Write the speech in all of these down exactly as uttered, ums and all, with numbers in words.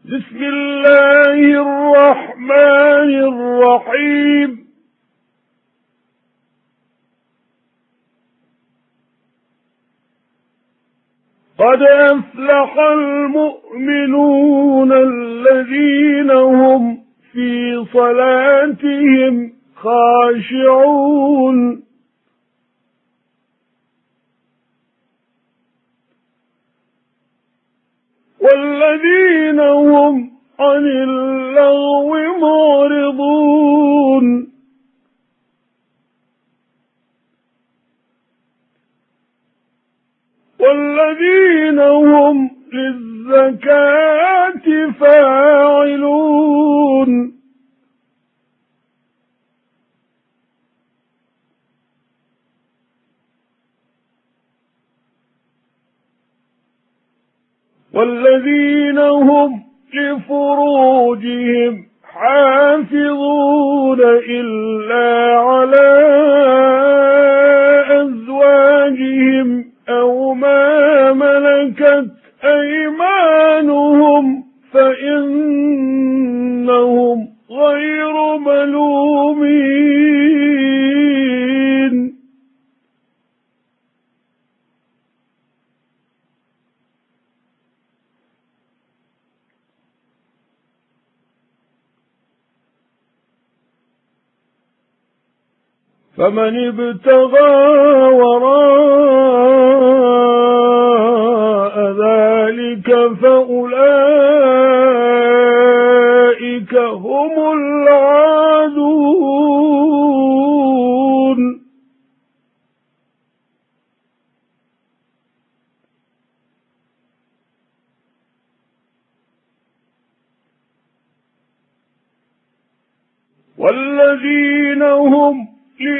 بسم الله الرحمن الرحيم. قد أفلح المؤمنون الذين هم في صلاتهم خاشعون والذين هم عن اللغو معرضون والذين هم للزكاة فاعلون والذين هم لفروجهم حافظون إلا على أزواجهم أو ما ملكت أيمانهم فإنهم غير ملومين. فمن ابتغى وراء ذلك فأولئك هم العادون. والذين هم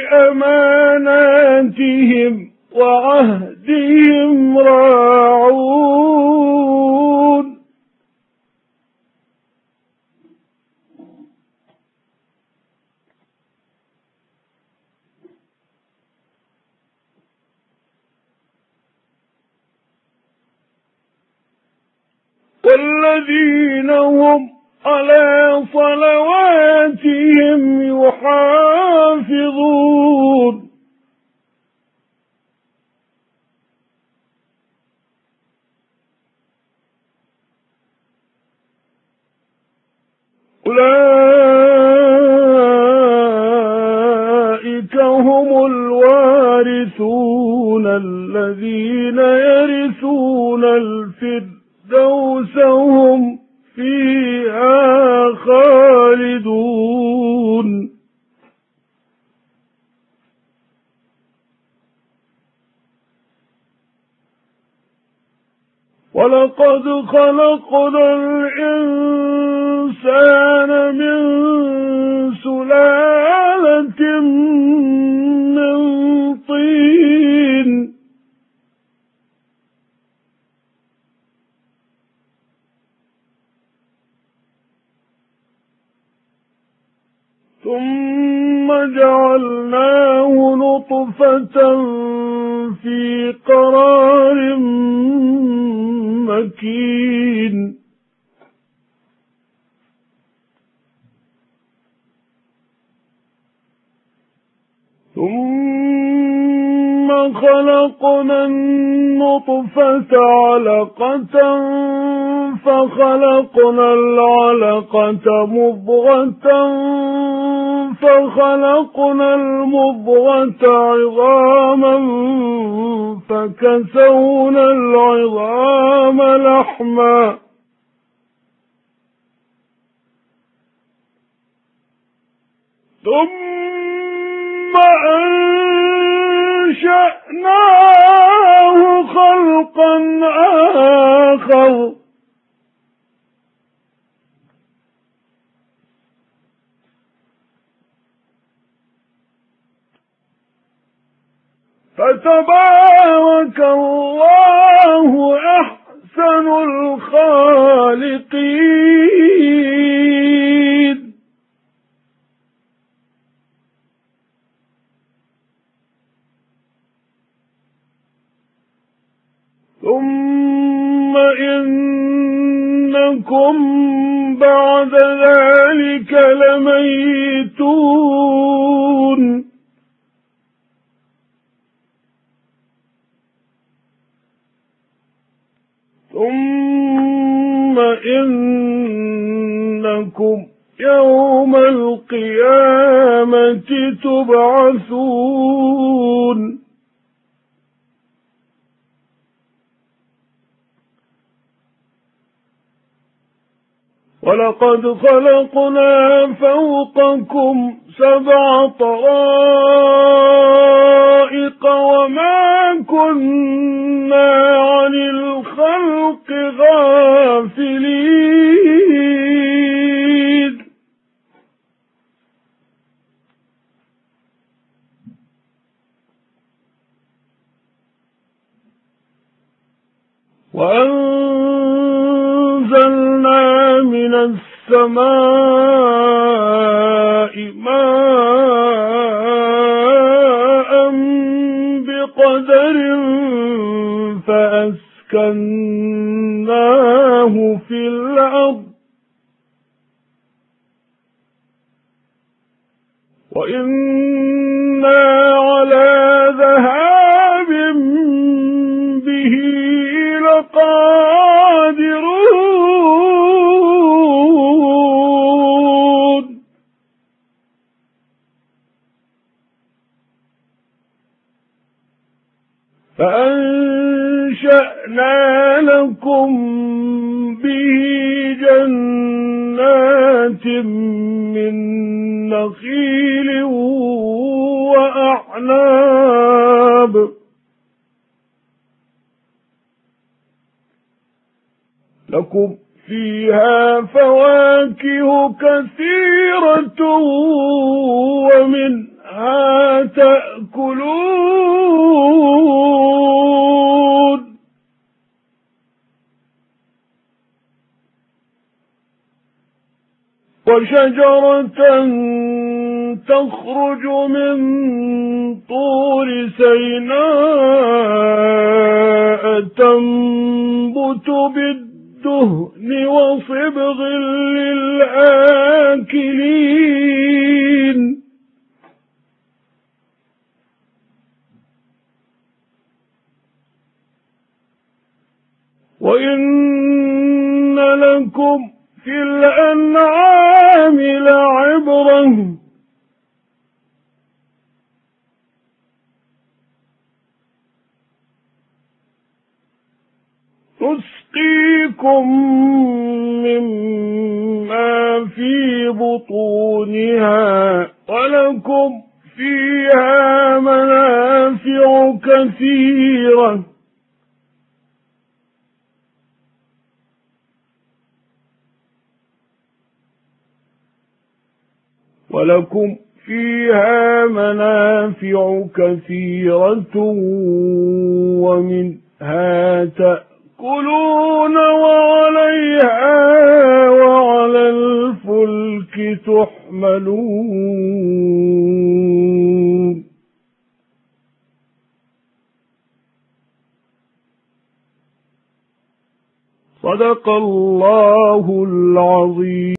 لأماناتهم وعهدهم راعون والذين هم على صلواتهم يحافظون أولئك هم الوارثون الذين يرثون الفردوس هم فيها خالدون. ولقد خلقنا الإنسان من سلالة من طين ثم جعلناه نطفة في قرار مكين ثم خلقنا النطفة علقة فخلقنا العلقة مضغة فخلقنا المضغة عظاما فكسونا العظام لحما ثم أنشأناه خلقا آخر فتبارك الله أحسن الخالقين. ثم إنكم بعد ذلك لميتون ثم إنكم يوم القيامة تبعثون ولقد خلقنا فوقكم سبع طرائق وما كنا عن الخلق غافلين وأنزلنا من السماء ماء بقدر فأسكناه في الأرض وإنا على ذهاب به لقادرون فأنشأنا لكم به جنات من نخيل وأعناب لكم فيها فواكه كثيرة ومنها تأكلون وشجرة تخرج من طور سيناء تنبت بالدهن وصبغ للآكلين وإن لكم في الأنعام لعبرة نسقيكم مما في بطونها ولكم فيها منافع كثيرة ولكم فيها منافع كثيرة ومنها تأكلون وعليها وعلى الفلك تحملون صدق الله العظيم.